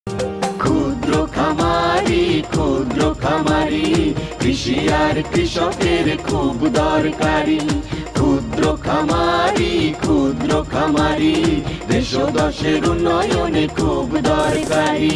ক্ষুদ্র খামারি, ক্ষুদ্র খামারি, কৃষি আর কৃষকের খুব দরকারি। ক্ষুদ্র খামারি, ক্ষুদ্র খামারি, দেশ ও দশের উন্নয়নে খুব দরকারি।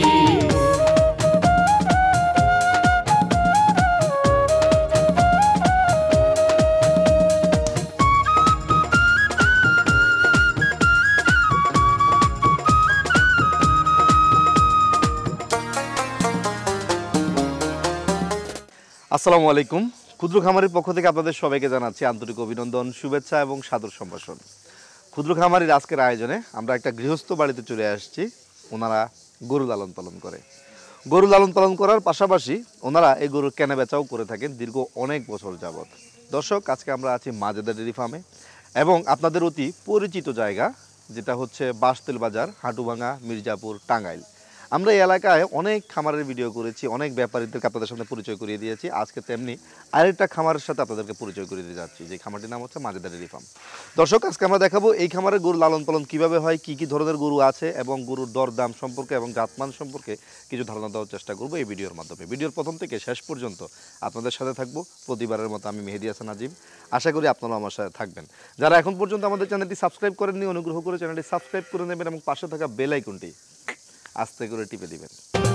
আসসালামু আলাইকুম। ক্ষুদ্র খামারির পক্ষ থেকে আপনাদের সবাইকে জানাচ্ছি আন্তরিক অভিনন্দন, শুভেচ্ছা এবং সাদর সম্ভাষণ। ক্ষুদ্র খামারির আজকের আয়োজনে আমরা একটা গৃহস্থ বাড়িতে চলে আসছি। ওনারা গরু লালন পালন করে। গরু লালন পালন করার পাশাপাশি ওনারা এই গরুর কেনা বেচাও করে থাকেন দীর্ঘ অনেক বছর যাবৎ। দর্শক, আজকে আমরা আছি মাজেদা ডেয়ারি ফার্মে এবং আপনাদের অতি পরিচিত জায়গা যেটা হচ্ছে বাসতেল বাজার, হাটুভাঙা, মির্জাপুর, টাঙ্গাইল। আমরা এই এলাকায় অনেক খামারের ভিডিও করেছি, অনেক ব্যাপারীদেরকে আপনাদের সামনে পরিচয় করিয়ে দিয়েছি। আজকে তেমনি আরেকটা খামারের সাথে আপনাদেরকে পরিচয় করিয়ে দিয়ে যাচ্ছি, যে খামারটির নাম হচ্ছে মাজেদা ডেয়ারি ফার্ম। দর্শক, আজকে আমরা দেখাবো এই খামারের গরু লালন পালন কীভাবে হয়, কী কী ধরনের গরু আছে এবং গরুর দরদাম সম্পর্কে এবং জাতমান সম্পর্কে কিছু ধারণা দেওয়ার চেষ্টা করবো এই ভিডিওর মাধ্যমে। ভিডিওর প্রথম থেকে শেষ পর্যন্ত আপনাদের সাথে থাকবো। প্রতিবারের মতো আমি মেহেদী হাসান আজিম। আশা করি আপনারাও আমার সাথে থাকবেন। যারা এখন পর্যন্ত আমাদের চ্যানেলটি সাবস্ক্রাইব করেননি, অনুগ্রহ করে চ্যানেলটি সাবস্ক্রাইব করে নেবেন এবং পাশে থাকা বেল আইকনটি আস্তে করে টিপে দিবেন।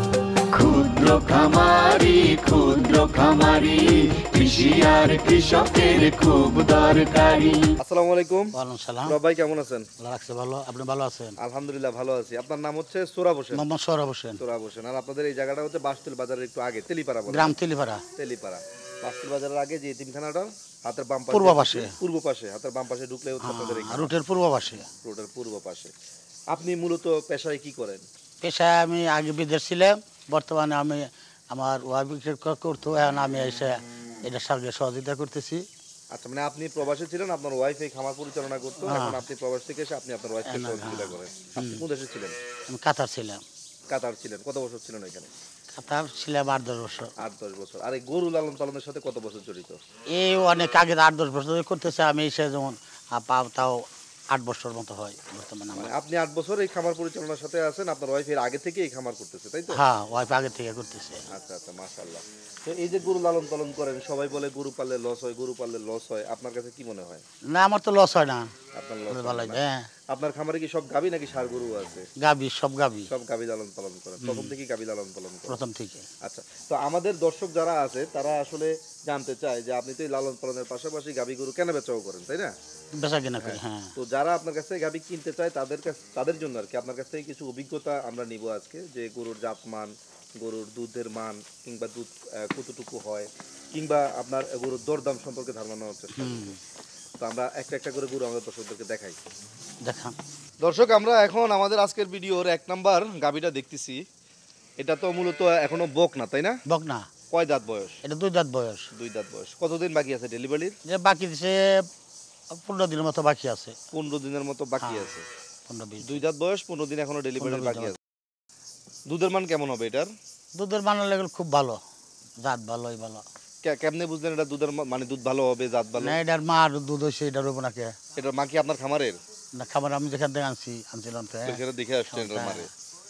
ক্ষুদ্র খামারি, ক্ষুদ্র খামারি, কৃষি আর কৃষকের খুব দরকারি। আসসালামু আলাইকুম। ওয়ালাইকুম সালাম। ভাই কেমন আছেন? আল্লাহ রাখছে ভালো, আপনি ভালো আছেন? আলহামদুলিল্লাহ ভালো আছি। আপনার নাম হচ্ছে সোহরাব হোসেন? মোহাম্মদ সোহরাব হোসেন। সোহরাব হোসেন। আর আপনাদের এই জায়গাটা হচ্ছে বাসতুল বাজারের একটু আগে, তেলিপাড়া বলে। গ্রাম তেলিপাড়া। তেলিপাড়া বাসতুল বাজারের আগে যে এতিমখানাটা হাতের বাম পাশে, পূর্ব পাশে, পূর্ব পাশে, হাতের বাম পাশে ঢুকলে হচ্ছে আপনাদের এই রুটের পূর্ব পাশে। রোডের পূর্ব পাশে। আপনি মূলত পেশায় কি করেন? পেশায় আমি আগে বিদেশ ছিলাম, বর্তমানে আমি আমার ওয়াইফ করতো, এখন আমি এসে এটার সঙ্গে সহযোগিতা করতেছি। আচ্ছা, মানে আপনি প্রবাসী ছিলেন, আপনার ওয়াইফ এই খামার পরিচালনা করতো, এখন আপনি প্রবাস থেকে এসে আপনি আপনার ওয়াইফকে সহযোগিতা করেন। আপনি কোন দেশে ছিলেন? আমি কাতার ছিলাম। কাতার ছিলেন। কত বছর ছিলেন এখানে? কাতার ছিলাম 8-10 বছর। 8-10 বছর। আর এই গরু লালন পালনের সাথে কত বছর জড়িত? এই অনেক আগে 8-10 বছর ধরে করতেছে। আমি এসে যেমন তাও 8 বছর মতো হয় বর্তমানে। মানে আপনি 8 বছর এই খামার পরিচালনার সাথে আছেন, আপনার ওয়াইফ এর আগে থেকে এই খামার করতেছে, তাই তো? হ্যাঁ, ওয়াইফ আগে থেকে করতেছে। আচ্ছা আচ্ছা, মাশাআল্লাহ। তো এই যে গরু লালন পালন করেন, সবাই বলে গরু পাললে লস হয়, গরু পাললে লস হয়, আপনার কাছে কি মনে হয়? না, আমার তো লস হয় না। আপনার লস ভালো হয় না? হ্যাঁ। আপনার খামারে কি সব গাবি নাকি ষাঁড় গরু আছে? গাবি, সব গাবি। সব গাবি লালন পালন করেন? প্রথম থেকেই গাবি লালন পালন করেন? প্রথম থেকে। আচ্ছা, তো আমাদের দর্শক যারা আছে তারা আসলে জানতে চায় যে আপনি তো এই লালন পালনের পাশাপাশি গাবি গরু কেনা বেচাও করেন, তাই না? বেচা কিনা করি, হ্যাঁ। তো যারা আপনার কাছ থেকে গাবি কিনতে চায় তাদের জন্য আর কি আপনার কাছ থেকে কিছু অভিজ্ঞতা আমরা নিব আজকে, যে গরুর জাতমান, গরুর দুধের মান, কিংবা দুধ কতটুকু হয়, কিংবা আপনার গরুর দরদাম সম্পর্কে ধারণা নেওয়ার চেষ্টা করব। তো আমরা একটা একটা করে গরু আমাদের দর্শকদেরকে দেখাই। দেখান। দর্শক, আমরা এখন আমাদের আজকের ভিডিওর 1 নাম্বার গাবিটা দেখতেছি। এটা তো মূলত এখনো বক না, তাই না? বক না। কয় দাঁত বয়স? এটা 2 দাঁত বয়স। 2 দাঁত বয়স। কতদিন বাকি আছে ডেলিভারির? যে বাকি দিছে 15 দিনের মতো বাকি আছে। 15 দিনের মতো বাকি আছে। 15-20। 2 দাঁত বয়স, 15 দিন এখনো ডেলিভারির বাকি আছে। দুধের মান কেমন হবে এটার? দুধের মান লেভেল খুব ভালো, জাত ভালোই ভালো। কেমনে বুঝলেন এটা দুধের মানে দুধ ভালো হবে, জাত ভালো? না, এটার মার দুধ হয়েছে, এটার উপর নাকি। এটার মা কি আপনার খামারের? না, খাবার আমি যেখান থেকে আনছিলাম তো। সেটা দেখে আসছেন এটার মারে?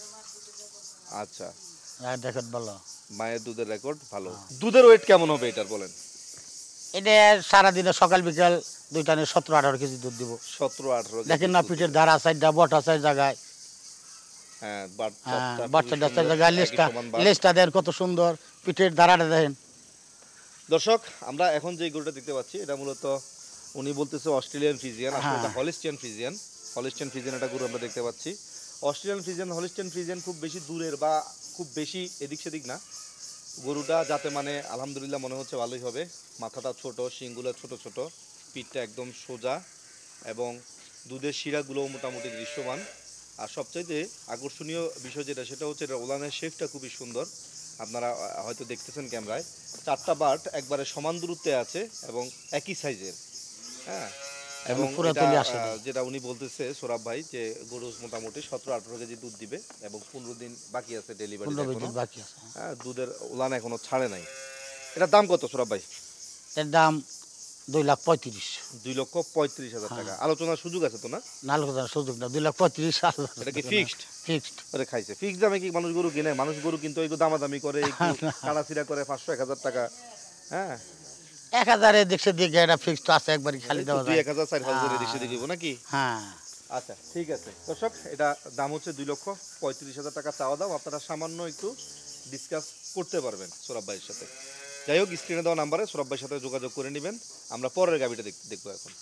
আচ্ছা, দেখত ভালো, মায়ের দুধের রেকর্ড ভালো। দুধের ওয়েট কেমন হবে এটার বলেন? এটা সারাদিনে সকাল বিকাল 2 টানে 17-18 কেজি দুধ দিব। 17-18? দেখেন না, পিঠের ধারা সাইডটা, বটা সাইড জায়গায়। হ্যাঁ, বাচ্চা জায়গায় লেজটা দেন কত সুন্দর, পিঠের ধারাটা দেখেন। দর্শক, আমরা এখন যে গরুটা দেখতে পাচ্ছি এটা মূলত উনি বলতেছে অস্ট্রেলিয়ান ফ্রিজিয়ান, আসলে এটা হলিস্টিয়ান ফ্রিজিয়ান। হলিস্টিয়ান ফ্রিজিয়ান একটা গরু আমরা দেখতে পাচ্ছি। অস্ট্রেলিয়ান ফ্রিজিয়ান, হলিস্টিয়ান ফ্রিজিয়ান খুব বেশি দূরের বা খুব বেশি এদিক সেদিক না। গরুটা যাতে মানে আলহামদুলিল্লাহ মনে হচ্ছে ভালোই হবে। মাথাটা ছোট, শিংগুলো ছোট ছোট, পিঠটা একদম সোজা এবং দুধের শিরাগুলো মোটামুটি দৃশ্যমান। আর সবচাইতে আকর্ষণীয় বিষয় যেটা, সেটা হচ্ছে এটা ওলানের শেপটা খুবই সুন্দর। আপনারা হয়তো দেখতেছেন ক্যামেরায়, 4টা বাট একবারে সমান দূরত্বে আছে এবং একই সাইজের। হ্যাঁ, এবং যেটা উনি বলতেছে সোহরাব ভাই, যে গরু মোটামুটি 17-18 কেজি দুধ দিবে এবং 15 দিন বাকি আছে ডেলিভারি। হ্যাঁ, দুধের উলান এখনো ছাড়ে নাই। এটার দাম কত সোহরাব ভাই? এর দাম 2,35,000 2,35,000 টাকা। আলোচনার সুযোগ আছে তো না? নালকোদার সুযোগ না 2,35,000 এটা কি ফিক্সড? ফিক্সড ওরে খাইছে ফিক্সড দামে কি মানুষ গরু কিনে? মানুষ গরু কিন্তু একটু দামাদামি করে একটু কাড়াছিড়া করে 500-1000 টাকা। হ্যাঁ 1,000 দেখছে দিকে এটা ফিক্সড আছে একবারই খালি দেওয়া যায় 2,000-4,000 এর দিকে দিব নাকি? হ্যাঁ আচ্ছা ঠিক আছে দর্শক, এটা দাম হচ্ছে 2,35,000 টাকা চাওয়া দাম। আপনারা সামান্য একটু ডিসকাস করতে পারবেন সৌরভ ভাইয়ের সাথে। যাই হোক, স্ক্রিনে দেওয়া নাম্বারে সৌরভ ভাইয়ের সাথে যোগাযোগ করে নেবেন। আমরা পরের গাবিটা দেখবো এখন।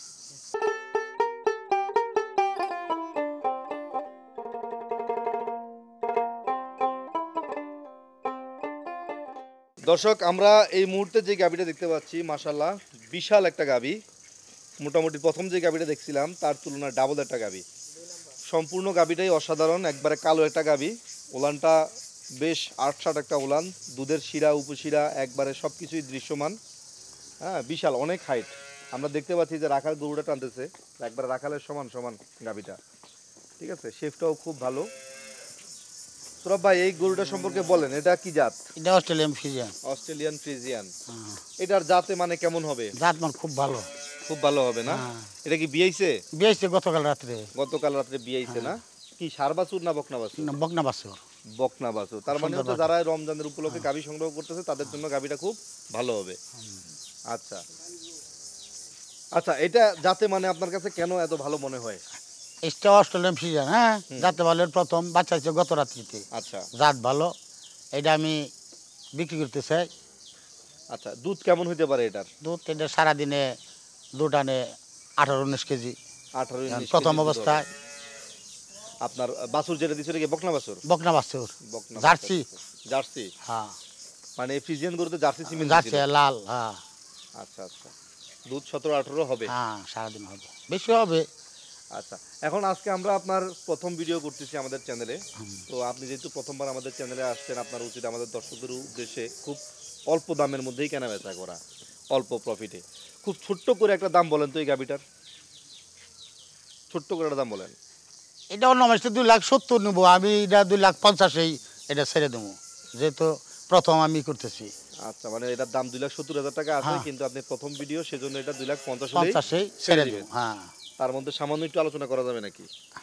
দর্শক, আমরা এই মুহূর্তে যে গাবিটা দেখতে পাচ্ছি মাশাআল্লাহ বিশাল একটা গাবি। মোটামুটি প্রথম যে গাবিটা দেখছিলাম তার তুলনায় ডাবল একটা গাবি। সম্পূর্ণ গাবিটাই অসাধারণ, একবারে কালো একটা গাবি। ওলানটা বেশ 8-7 একটা ওলান, দুধের শিরা উপশিরা একবারে সব কিছুই দৃশ্যমান। হ্যাঁ বিশাল, অনেক হাইট। আমরা দেখতে পাচ্ছি যে রাখাল গরুটা টানতেছে, একবারে রাখালের সমান সমান গাবিটা। ঠিক আছে, শেফটাও খুব ভালো। সৌরভ ভাই, এই গরুটা সম্পর্কে বলেন, এটা কি জাত? এটা অস্ট্রেলিয়ান ফ্রিজিয়ান। Australian Friesian. এটার জাতে মানে কেমন হবে? জাত মান খুব ভালো। খুব ভালো হবে না? এটা কি বিয়েছে? বিয়েছে গতকাল রাত্রে। গতকাল রাত্রে বিয়েছে না? কি ষাঁড় বাছুর না বকনা বাছুর? না বকনা বাছুর। বকনা বাছুর। তার মানে হচ্ছে যারা রমজানের উপলক্ষে গাভী সংগ্রহ করতেছে তাদের জন্য গাভীটা খুব ভালো হবে। আচ্ছা আচ্ছা, এটা জাতে মানে আপনার কাছে কেন এত ভালো মনে হয়? এটা অস্ট্রেলিয়ান ফ্রিজিয়ান। হ্যাঁ জাতে ভালো, প্রথম বাচ্চা হচ্ছে গত রাত্রিতে। আচ্ছা, জাত ভালো, এটা আমি বিক্রি করতে চাই। আচ্ছা, দুধ কেমন হইতে পারে এটার? দুধ এটা সারাদিনে দুধ আনে 18-19 কেজি 18-19 প্রথম অবস্থায়। আপনার বাছুর যেটা দিচ্ছে এটা কি বকনা বাছুর? বকনা বাছুর, বকনা জার্সি। জার্সি? হ্যাঁ মানে ফ্রিজিয়ান গরুতে জার্সি সিমেন্ট জার্সি লাল। হ্যাঁ আচ্ছা আচ্ছা, দুধ 17-18 হবে? হ্যাঁ সারাদিন হবে, বেশি হবে। আচ্ছা, এখন আজকে আমরা আপনার প্রথম ভিডিও করতেছি আমাদের চ্যানেলে। তো আপনি যেহেতু প্রথমবার আমাদের চ্যানেলে আসছেন, আপনার উচিত আমাদের দর্শকদের উদ্দেশ্যে খুব অল্প দামের মধ্যেই কেনা বেচা করা, অল্প প্রফিটে। খুব ছোট্ট করে একটা দাম বলেন তো এই গাবিটার, ছোট্ট করে একটা দাম বলেন। এটা অন্য মানুষটা 2,70,000 নেবো, আমি এটা 2,50,000 এটা ছেড়ে দেবো, যেহেতু প্রথম আমি করতেছি। আচ্ছা, মানে এটার দাম 2,70,000 টাকা আছে, কিন্তু আপনি প্রথম ভিডিও, সেজন্য এটা 2,50,000 ছেড়ে দেবো। হ্যাঁ তার মধ্যে সামান্য একটু আলোচনা করা যাবে নাকি?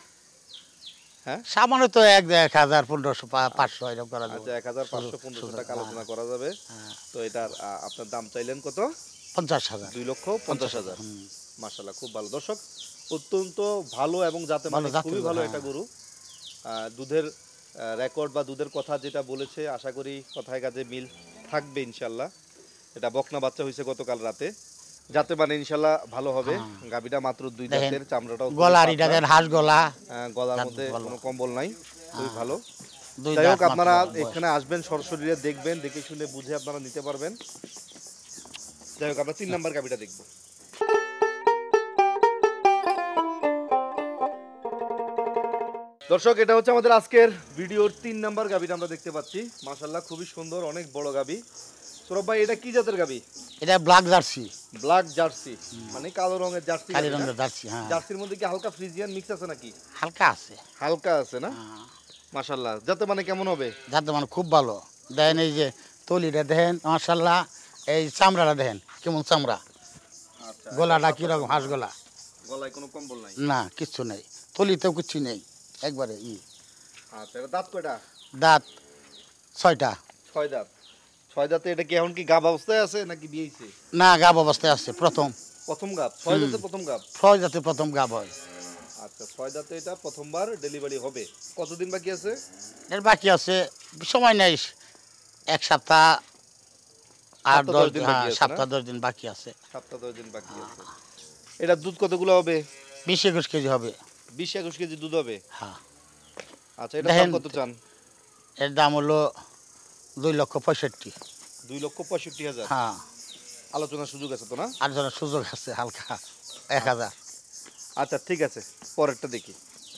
হ্যাঁ সামান্য তো 1,000, 1,500 এরকম করা যাবে। আচ্ছা, 1,500-1,500 টাকা আলোচনা করা যাবে। তো এটার আপনার দাম চাইলেন কত? 50,000। 2,50,000। মাশাআল্লাহ, খুব ভালো। দর্শক, অত্যন্ত ভালো এবং জাতে মানে খুবই ভালো একটা গরু। দুধের রেকর্ড বা দুধের কথা যেটা বলেছে, আশা করি কথায় কাজে মিল থাকবে ইনশাল্লাহ। এটা বকনা বাচ্চা হয়েছে গতকাল রাতে, যাতে মানে ইনশাল্লাহ ভালো হবে। গাবিটা মাত্র 2 দাঁতের, চামড়াটাও গলার এটা দেন হাঁস গলা, গলার মধ্যে কোনো কম্বল নাই, খুবই ভালো। 2 যাই হোক, দাঁত আপনারা মাত্র। এখানে আসবেন, সরাসরি দেখবেন, দেখে শুনে বুঝে আপনারা নিতে পারবেন। যাই হোক, আমরা 3 নাম্বার গাবিটা দেখব। দর্শক, এটা হচ্ছে আমাদের আজকের ভিডিওর 3 নাম্বার গাবিটা আমরা দেখতে পাচ্ছি। মাশাআল্লাহ, খুবই সুন্দর, অনেক বড় গাবি। সৌরভ ভাই, এটা কি জাতের গাবি? এটা ব্ল্যাক জার্সি। ব্ল্যাক জার্সি মানে কালো রঙের জার্সি? কালো রঙের জার্সি। হ্যাঁ জার্সির মধ্যে কি হালকা ফ্রিজিয়ান মিক্স আছে নাকি? হালকা আছে। হালকা আছে না? মাশাআল্লাহ, যাতে মানে কেমন হবে? যাতে মানে খুব ভালো। দেখেন এই যে তলিটা দেখেন, মাশাআল্লাহ। এই চামড়াটা দেখেন কেমন চামড়া। আচ্ছা, গলাটা কিরকম হাঁস গলা। গলায় কোনো কম্বল নাই? না, কিচ্ছু নেই, তলিতেও কিচ্ছু নেই, একবারে আচ্ছা, এটা দাঁত কয়টা? দাঁত 6টা। 6 দাঁত। 6 দাঁতে এটা কি এখন কি গাব অবস্থায় আছে নাকি বিয়েছে? না, গাব অবস্থায় আছে, প্রথম গাব। 6 দাঁতে প্রথম গাব? 6 দাঁতে প্রথম গাব হয়। আচ্ছা, 6 দাঁতে এটা প্রথমবার ডেলিভারি হবে। কতদিন বাকি আছে? এর বাকি আছে সময় নেই, 1 সপ্তাহ আর 10 দিন, সপ্তাহ 10 দিন বাকি আছে। সপ্তাহ 10 দিন বাকি আছে। এটা দুধ কতগুলো হবে? 20-21 কেজি হবে। 20-21 কেজি দুধ হবে? হ্যাঁ। আচ্ছা, এটা দাম কত চান? এর দাম হলো 2,65,000। 2,65,000? হ্যাঁ। আলোচনার সুযোগ আছে তো না? আর যারা সুযোগ আছে হালকা 1,000। আচ্ছা ঠিক আছে, পরেরটা দেখি।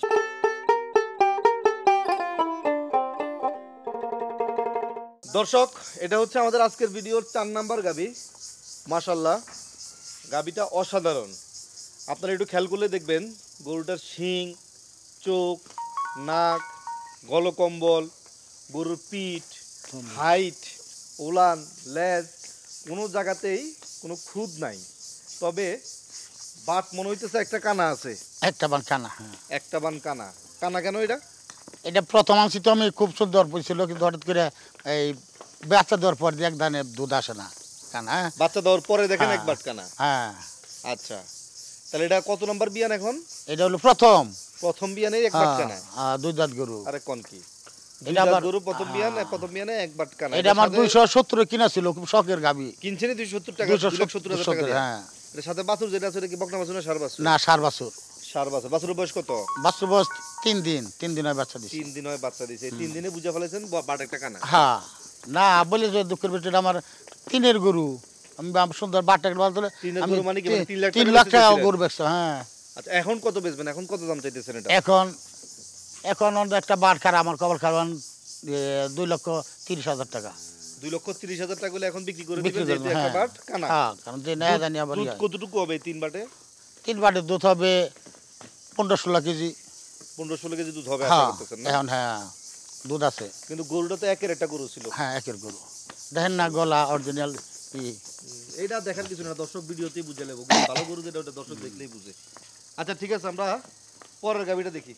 দর্শক, এটা হচ্ছে আমাদের আজকের ভিডিওর 4 নাম্বার গাবি। মাশাআল্লাহ, গাবিটা অসাধারণ। আপনারা একটু খেয়াল করলে দেখবেন গরুটার শিং, চোখ, নাক, গলকম্বল, গরুর পিঠ, হাইট, ওলান, লেজ, কোনো জায়গাতেই কোনো খুঁত নাই। তবে বাট মনে হইতেছে একটা কানা আছে, একটা বান কানা। হ্যাঁ, একটা বান কানা। কানা কেন এটা? এটা প্রথম আনছি তো আমি, খুব সুন্দর পড়ছিল, কিন্তু হঠাৎ করে এই বাচ্চা দেওয়ার পর দিয়ে এক দানে দুধ আসে না কানা। হ্যাঁ, বাচ্চা দেওয়ার পরে দেখেন এক হ্যাঁ। বাট কানা। হ্যাঁ, আচ্ছা, তাহলে এটা কত নম্বর বিয়ান এখন? এটা হলো প্রথম। প্রথম বিয়ানে এক বাট কানা। দুই দাঁত গরু। আরে কোন কি? দুই এটা দাঁত আবার গরু প্রথম বিয়ানে, প্রথম বিয়ানে এক বাট কানা। এটা আমার 270 কিনা ছিল, খুব শখের গাবি। কিনছেন 270 টাকা, 270,000 টাকা 270। দিয়ে। হ্যাঁ, এর সাথে বাছুর যেটা আছে এটা কি বকনা বাছুর না ষাঁড় বাছুর? না, 7 বছর। ষাঁড় বাছুর। বাছুরের বয়স কত? বাচ্চা বয়স 3 দিন। 3 দিন হয় বাচ্চা দিছে। 3 দিন হয় বাচ্চা দিছে। 3 দিনে বুঝা ফেলেছেন বাট একটা কানা। হ্যাঁ, না বলে যে দুঃখের বিষয়টা, আমার 3-এর গরু, আমি সুন্দর বাটটা বলতে তিনের গরু মানে কি? মানে 3 লাখ 3 টাকা লাখ টাকা বেচেছিলেন? গরু বেচছে। হ্যাঁ, আচ্ছা, এখন কত বেচবেন? এখন কত দাম চাইতেছেন এটা? এখন একটা বাট খারাপ, আমার কবল খারাপ, 2,30,000 টাকা 2,30,000 টাকা হলে এখন বিক্রি করে বিক্রি দিবেন, যেহেতু করবো। একটা হ্যাঁ, বাট কানা। হ্যাঁ, কারণ যে নেয় জানি আবার দুধ কতটুকু হবে 3 বাটে? 3 বাটের দুধ হবে 15-16 কেজি। 15-16 কেজি দুধ হবে আশা হ্যাঁ, করতেছেন না? এখন হ্যাঁ দুধ আছে। কিন্তু গরুটা তো একের একটা গরু ছিল। হ্যাঁ, একের গরু, দেখেন না গলা অরিজিনাল। এইটা দেখার কিছু না, দর্শক ভিডিওতেই বুঝে নেব। ভালো গরু যেটা ওটা দর্শক দেখলেই বুঝে। আচ্ছা ঠিক আছে, আমরা পরের গাবিটা দেখি।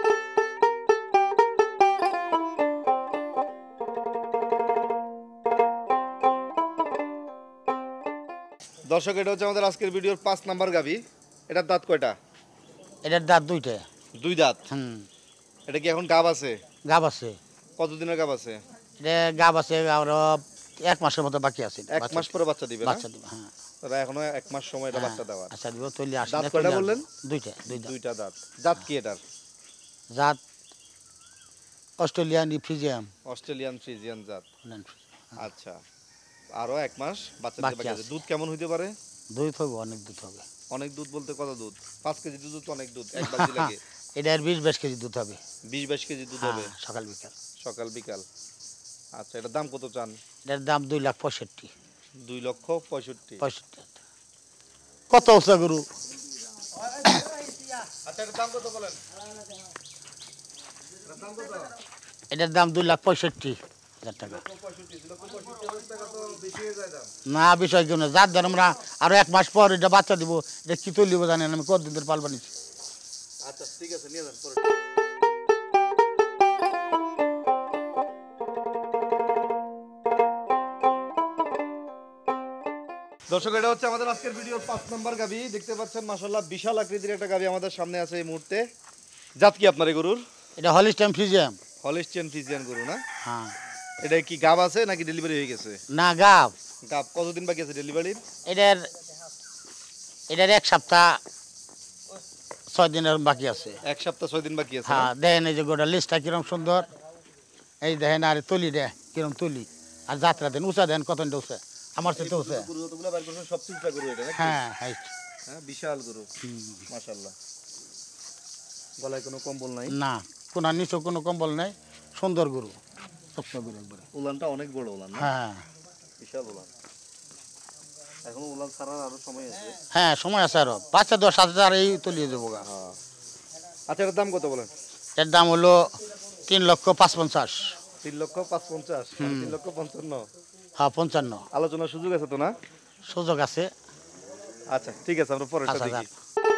দর্শক, এটা হচ্ছে আমাদের আজকের ভিডিওর 5 নাম্বার গাবি। এটার দাঁত কয়টা? এটার দাঁত 2টা। 2 দাঁত। হুম, এটা কি এখন গাব আছে? গাব আছে। কতদিনের গাব আছে? এটা গাব আছে, আরো 1 মাসের মতো বাকি আছে। 1 মাস পরে বাচ্চা দিবে না? বাচ্চা দিব। হ্যাঁ, তারা এখনো 1 মাস সময় এটা বাচ্চা দেওয়ার। আচ্ছা দিব, তৈলি আসে। দাঁত কয়টা বললেন? 2টা। 2 দাঁত। 2টা দাঁত। জাত কি এটার? জাত অস্ট্রেলিয়ান ফ্রিজিয়াম। অস্ট্রেলিয়ান ফ্রিজিয়ান জাত। আচ্ছা, আরো 1 মাস বাচ্চা দিতে বাকি বাকি আছে। আছে। দুধ কেমন হইতে পারে? দুধ হবে, অনেক দুধ হবে। অনেক দুধ বলতে কত দুধ? 5 কেজি দুধ তো অনেক দুধ। এক বালতি লাগে। এটার 20-22 কেজি দুধ হবে। 20-22 কেজি দুধ হবে হ্যাঁ, সকাল বিকাল। সকাল বিকাল। আচ্ছা, এটার দাম কত চান? এটার দাম 2,65,000। 2,65,000। কত উঁচা গরু? আচ্ছা, এটার দাম কত বলেন? এটার দাম কত? এটার দাম 2,65,000 টাকা। 2,65,000 টাকা তো বেশি হয়ে যায় দাম। না, বিষয় কেউ না, যার ধর আমরা আরো 1 মাস পর এটা বাচ্চা দিব। এটা কি তুলিব জানেন, আমি কতদিন ধরে পালবা নিচ্ছি। আচ্ছা ঠিক আছে, নিয়ে যান পরে। দর্শক, এটা হচ্ছে আমাদের আজকের ভিডিওর 5 নাম্বার গাবি। দেখতে পাচ্ছেন মাশাআল্লাহ বিশাল আকৃতির একটা গাবি আমাদের সামনে আছে এই মুহূর্তে। জাত কি আপনার এই গরুর? এটা হলিস্টাইন ফ্রিজিয়াম। হলিস্টিয়ান ফ্রিজিয়ান গরু না? হ্যাঁ, এটা কি গাব আছে নাকি ডেলিভারি হয়ে গেছে? না গাব। গাব কতদিন বাকি আছে ডেলিভারির? এটার 1 সপ্তাহ 6 দিনের বাকি আছে। 1 সপ্তাহ 6 দিন বাকি আছে না? হ্যাঁ, দেখেন এই যে গোটা লিস্টটা কিরম সুন্দর। এই দেখেন, আর তুলি দে কিরম তুলি, আর যাত্রা দেন উঁচা দেন, কত উঁচা, আমার সাথে উঁচা। গরু যতগুলো বাইর করছেন সব চিন্তা গরু এটা নাকি? হ্যাঁ, হাইট। হ্যাঁ, বিশাল গরু মাশাআল্লাহ। গলায় কোনো কম্বল নাই? না, কোনো নিচে কোনো কম্বল নেই, সুন্দর গরু, শুকনো গরু একবারে। উলানটা অনেক বড় উলান না? হ্যাঁ, বিশাল উলান। এখনো উলান ছাড়ার আরো সময় আছে। হ্যাঁ, সময় আছে আরো। বাচ্চা 10,000 আর এই তুলিয়ে দেবো গা। হ্যাঁ। আচ্ছা, এটার দাম কত বলেন? এর দাম হলো 3,55,000। 3,55,000 3,55,000। হ্যাঁ, 55 আলোচনার সুযোগ আছে তো না? সুযোগ আছে। আচ্ছা ঠিক আছে, আমরা পরেরটা 5,000। দেখি।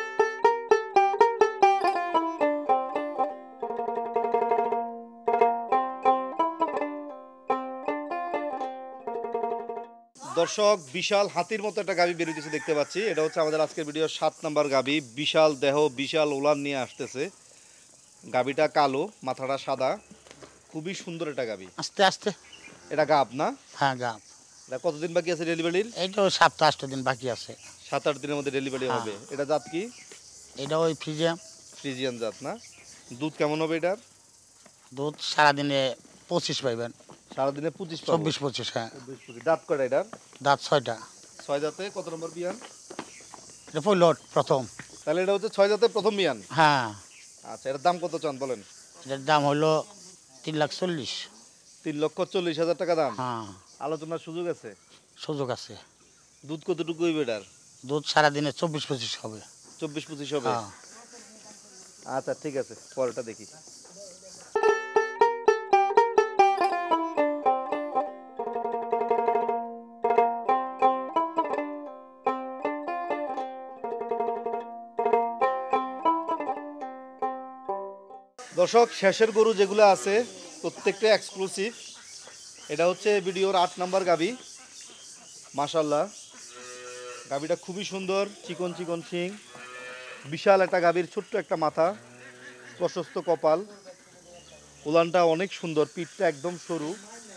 দর্শক, বিশাল হাতির মতো একটা গাবি বেরিয়েছে দেখতে পাচ্ছি। এটা হচ্ছে আমাদের আজকের ভিডিওর 7 নাম্বার গাবি। বিশাল দেহ, বিশাল উলান নিয়ে আসতেছে। গাবিটা কালো, মাথাটা সাদা, খুবই সুন্দর একটা গাবি। আস্তে আস্তে। এটা গাব না? হ্যাঁ, গাব। এটা কতদিন বাকি আছে ডেলিভারির? এইটাও 7-8 দিন বাকি আছে। 7-8 দিনের মধ্যে ডেলিভারি হবে। এটা জাত কি? এটা ওই ফ্রিজিয়াম। ফ্রিজিয়ান জাত না? দুধ কেমন হবে এটার? দুধ সারাদিনে 25 পাইবেন। সারাদিনে 25 পাবো। 24-25। হ্যাঁ, 24-25। দাঁত কয়টা এটার? দাঁত 6টা। 6 দাঁতে কত নম্বর বিয়ান? এটা পইলট প্রথম। তাহলে এটা হচ্ছে 6 দাঁতে প্রথম বিয়ান। হ্যাঁ, আচ্ছা, এটার দাম কত চান বলেন? এটার দাম হলো 3,40,000। 3,40,000 টাকা দাম। হ্যাঁ, আলোচনার সুযোগ আছে? সুযোগ আছে। দুধ কতটুকু হইবে এটার? দুধ সারাদিনে 24-25 হবে। 24-25 হবে। হ্যাঁ, আচ্ছা ঠিক আছে, পরেরটা দেখি। দর্শক শেষের গরু যেগুলো আছে প্রত্যেকটা এক্সক্লুসিভ। এটা হচ্ছে ভিডিওর 8 নাম্বার গাবি। মাশাআল্লাহ, গাবিটা খুবই সুন্দর, চিকন চিকন শিং, বিশাল একটা গাবির, ছোট্ট একটা মাথা, প্রশস্ত কপাল, উলানটা অনেক সুন্দর, পিঠটা একদম সরু,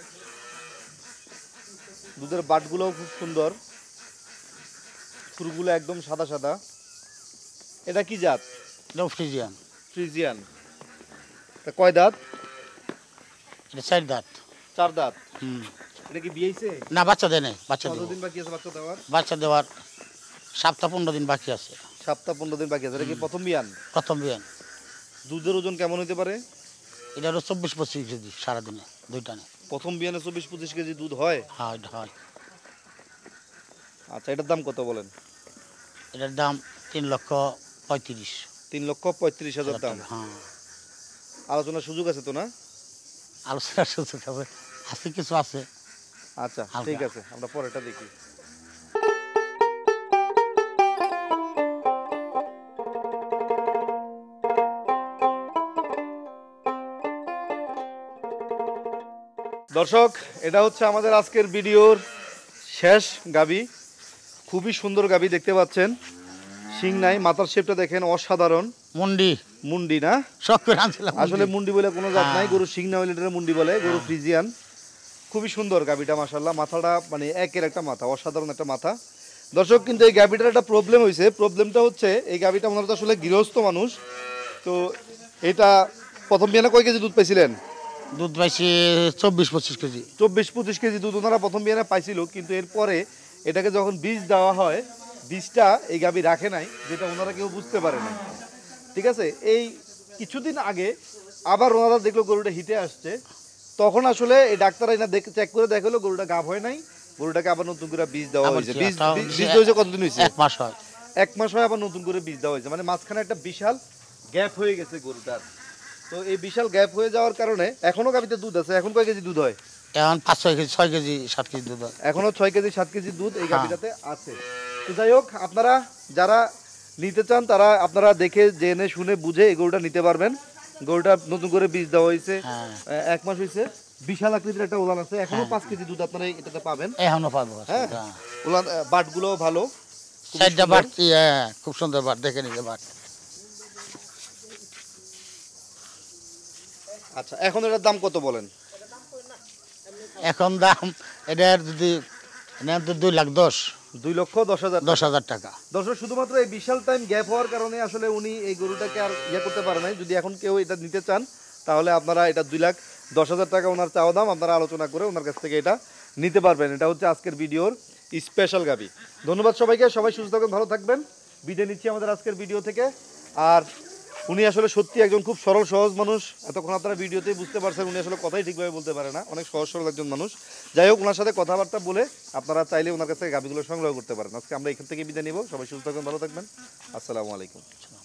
দুধের বাটগুলোও খুব সুন্দর, খুরগুলো একদম সাদা সাদা। এটা কি জাত? ফ্রিজিয়ান। ফ্রিজিয়ান। তা কয় দাঁত? এটা 4 দাঁত। 4 দাঁত। হুম। এটা কি বিয়েছে? না, বাচ্চা দেয় নাই, বাচ্চা দেব। কতদিন বাকি আছে বাচ্চা দেওয়ার? বাচ্চা দেওয়ার সপ্তাহ 15 দিন বাকি আছে। সপ্তাহ 15 দিন বাকি আছে। এটা কি প্রথম বিয়ান? প্রথম বিয়ান। দুধের ওজন কেমন হতে পারে? এটা হলো 24-25 কেজি সারাদিনে, দুইটা নেই। প্রথম বিয়ানে 24-25 কেজি দুধ হয়? হ্যাঁ, এটা হয়। আচ্ছা, এটার দাম কত বলেন? এটার দাম 3,35,000। 3,35,000 দাম। হ্যাঁ। আলোচনার সুযোগ আছে তো না? আলোচনার সুযোগ আছে, আছে কিছু আছে। আচ্ছা হালকা। ঠিক আছে, আমরা পরেরটা দেখি। দর্শক, এটা হচ্ছে আমাদের আজকের ভিডিওর শেষ গাবি। খুবই সুন্দর গাবি দেখতে পাচ্ছেন, শিং নাই, মাথার শেপটা দেখেন অসাধারণ। মুন্ডি মুন্ডি না? সব করে আনছিলাম। আসলে মুন্ডি বলে কোনো জাত নাই, হ্যাঁ। গরু শিং না হইলে এটা মুন্ডি বলে, গরু ফ্রিজিয়ান। খুবই সুন্দর গাবিটা মাশাআল্লাহ, মাথাটা মানে একের একটা মাথা, অসাধারণ একটা মাথা। দর্শক, কিন্তু এই গাবিটার একটা প্রবলেম হয়েছে। প্রবলেমটা হচ্ছে এই গাবিটা মনে হতো আসলে গৃহস্থ মানুষ। তো এটা প্রথম বিয়ানে কয় কেজি দুধ পাইছিলেন? দুধ পাইছি 24-25 কেজি। 24-25 কেজি দুধ ওনারা প্রথম বিয়ানে পাইছিল, কিন্তু এরপরে এটাকে যখন বীজ দেওয়া হয়, বীজটা এই গাবি রাখে নাই, যেটা ওনারা কেউ বুঝতে পারে না। ঠিক আছে, এই কিছুদিন আগে আবার ওনারা দেখলো গরুটা হিটে আসছে, তখন আসলে এই ডাক্তাররা এনে চেক করে দেখালো গরুটা গাভ হয় নাই, গরুটাকে আবার নতুন করে বীজ দেওয়া হয়েছে। বীজ হয়েছে কতদিন হয়েছে? 1 মাস হয়। 1 মাস হয়, আবার নতুন করে বীজ দেওয়া হয়েছে। মানে মাঝখানে একটা বিশাল গ্যাপ হয়ে গেছে গরুটার। তো এই বিশাল গ্যাপ হয়ে যাওয়ার কারণে এখনো গাবিতে দুধ আছে। এখন কয় কেজি দুধ হয়? এখন 5-6 কেজি, 6 কেজি, 7 কেজি দুধ হয়। এখনো 6 কেজি 7 কেজি দুধ এই গাবিটাতে আছে। তো যাই হোক, আপনারা যারা নিতে চান তারা আপনারা দেখে জেনে শুনে বুঝে এই গরুটা নিতে পারবেন। গরুটা নতুন করে বীজ দেওয়া হয়েছে, 1 মাস হয়েছে, বিশাল আকৃতির একটা উলান আছে। এখনো 5 কেজি দুধ আপনারা এটাতে পাবেন। এখনো পাবো। হ্যাঁ, উলান বাটগুলোও ভালো, সাইডটা বাট, খুব সুন্দর বাট, দেখে নিলে বাট। আচ্ছা, এখন এটার দাম কত বলেন? এখন দাম এটার যদি নেন তো 2,10,000। 2,10,000 টাকা। দর্শক, শুধুমাত্র এই বিশাল টাইম গ্যাপ হওয়ার কারণে আসলে উনি এই গরুটাকে আর করতে পারে নাই। যদি এখন কেউ এটা নিতে চান তাহলে আপনারা এটা 2,10,000 টাকা ওনার চাওয়া দাম, আপনারা আলোচনা করে ওনার কাছ থেকে এটা নিতে পারবেন। এটা হচ্ছে আজকের ভিডিওর স্পেশাল গাবি। ধন্যবাদ সবাইকে, সবাই সুস্থ থাকবেন, ভালো থাকবেন। বিদায় নিচ্ছি আমাদের আজকের ভিডিও থেকে। আর উনি আসলে সত্যি একজন খুব সরল সহজ মানুষ। এতক্ষণ আপনারা ভিডিওতেই বুঝতে পারছেন উনি আসলে কথাই ঠিকভাবে বলতে পারে না, অনেক সহজ সরল একজন মানুষ। যাই হোক, ওনার সাথে কথাবার্তা বলে আপনারা চাইলে ওনার কাছ থেকে গাবিগুলো সংগ্রহ করতে পারেন। আজকে আমরা এখান থেকে বিদায় নিব। সবাই সুস্থ থাকবেন, ভালো থাকবেন। আসসালামু আলাইকুম।